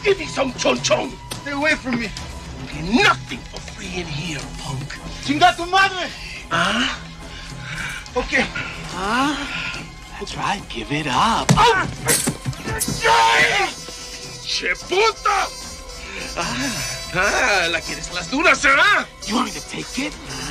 Give me some chon-chon. Stay away from me. You get nothing for free in here, punk. Chinga tu madre. Huh? Okay. That's right, give it up. Oh! ¡Che puta! La quieres en las dunas, ¿eh? You want me to take it?